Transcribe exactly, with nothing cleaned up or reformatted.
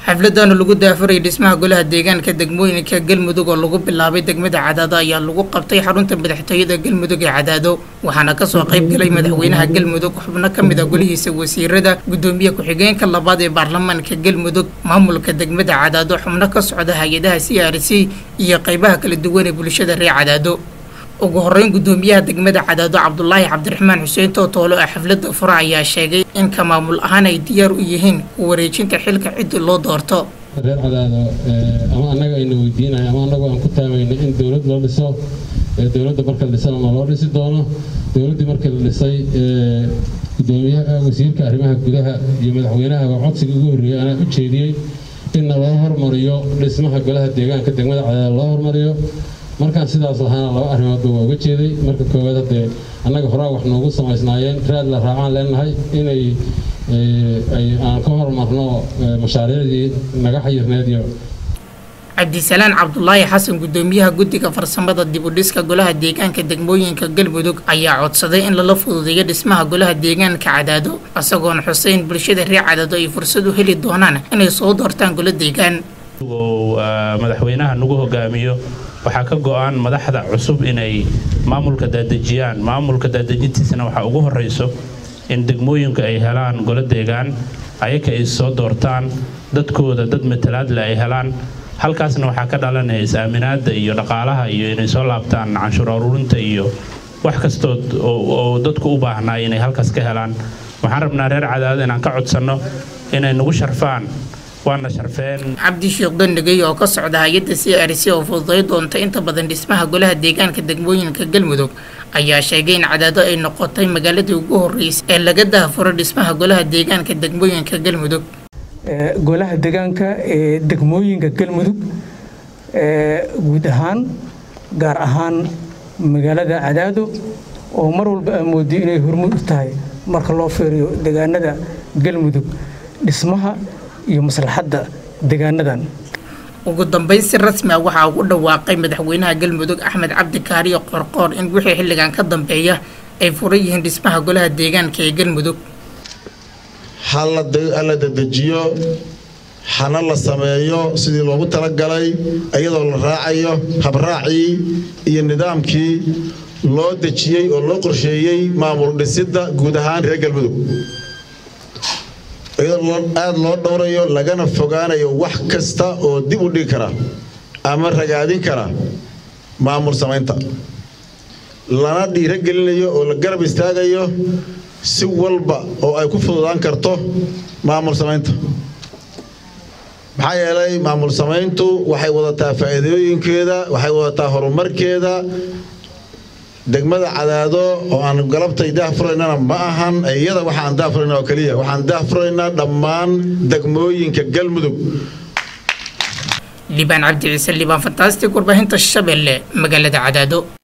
xafladana lagu daafuray dhismaha golaha deegaanka degmooyinka Galmudug oo lagu bilaabay degmada Cadaado ayaa lagu qabtay xarunta madaxtooyada Galmudug ee Cadaado waxaana ka soo qayb galay madaxweynaha Galmudug xubno ka mid ah golihiisa wasiirada gudoomiye ku-xigeenka labaad ee baarlamaanka Galmudug maamulka degmada Cadaado xubno ka socda hay'adaha C R C iyo qaybaha kala duwan ee bulshada reer Cadaado ugu horeyn gudoomiyaha degmada Cadaado Cabdullaahi Cabdiraxmaan Xuseen Tootolo ee xafladda fura ayaa sheegay in ka maamul ahaan ay diyaar u yihiin ku wareejinta xilka cid loo doorto reer Cadaado ama anaga aynu weydiinay ama anagu aan ku taamayno in dawlad loo dhiso dawladda marka la dhisana ma loo dhisi doono dawladii marka la dhisay gudoomiyaha wasiirka arrimaha gudaha iyo madaxweynaha codsiga ugu horeeyay ana u jeediyay in loo hormariyo dhismaha golaha deegaanka degmada Cadaado loo hormariyo markaan sidaas lahaana laba arrimood baa uga jeeday marka koowaad hadee annaga horaa wax noogu samaysnaayeen raad la raacaan leenahay inay ay aan ka hormarno mashaariicdii naga xayirneed iyo Cabdisalaan Cabdullaahi Xasan gudoomiyaha guddiga farsamada dib u dhiska golaha deegaanka degmooyinka Galmudug ayaa codsaday in la fududeeyo dhismaha golaha deegaanka Cadaado asagoon Xuseen bulshada reer Cadaado ay fursad u heli doonaan inay soo doortaan golaha deegaan madaxweynaha nagu hogaamiyo waxaa ka go'an madaxda cusub inay maamulka daadajiyaan maamulka daadajintiisana waxa ugu horeyso in degmooyinka ay helaan golo deegaan ayaka ay soo doortaan dadkooda dad matalaad la ay helaan halkaasna waxa ka dhalanaya is-aaminaada iyo dhaqaalaha iyo inay soo laabtaan canshuur ururinta iyo wax kasto oo dadku u baahnaa inay halkaas ka helaan waxaan rabnaa reer Cadaado inaan ka codsano inay nagu sharfaan waana sharfeen Cabdi Sheekh Dandagay oo ka socda hay'adda C R C oo fududay doonta inta badan dhismaha golaha deegaanka degmooyinka Galmudug ayaa sheegay in Cadaado ay noqotay magaalada ugu horeysay ee laga daafuro dhismaha golaha deegaanka degmooyinka Galmudug ee golaha deegaanka ee degmooyinka Galmudug ee guud ahaan gaar ahaan magaalada Cadaado oo mar walba amoodi inay hormuud u tahay marka loo fiiriyo deegaanada Galmudug dhismaha iyo maslaxadda deegaanadan ugu dambeyn si rasmi ah waxa uu dhawaaqay madaxweynaha Galmudug Axmed Cabdi Kaariyo Qorqoor in wixii xilligan ka dambeeya ay furan yihiin dhismaha golaha deegaanka ee Galmudug hal dejiyo hana la sameeyo sidii loogu talagalay iyadoo la raacayo habraaci iyo nidaamkii loo dejiyay oo loo qorsheeyay maamul dhisidda guud ahaan reer Galmudug iyadoo aad loo dhowrayo lagana fogaanayo wax kasta oo dib u dhigi kara ama ragaadin kara maamul samaynta lana dhiirigelinayo oo la garab istaagayo si walba oo ay ku fududaan karto maamul samaynta maxaa yeelay maamul samayntu waxay wadataa faa'iidooyinkeeda waxay wadataa horumarkeeda degmada Cadaado oo aan galabtay daafurayna ma ahan iyada waxaan daafurayna oo kaliya waxaan daafurayna dhammaan degmooyinka Galmudug Liban Cabdi Ciise Liban Fantastic warbaahinta Shabeelle magaalada Cadaado.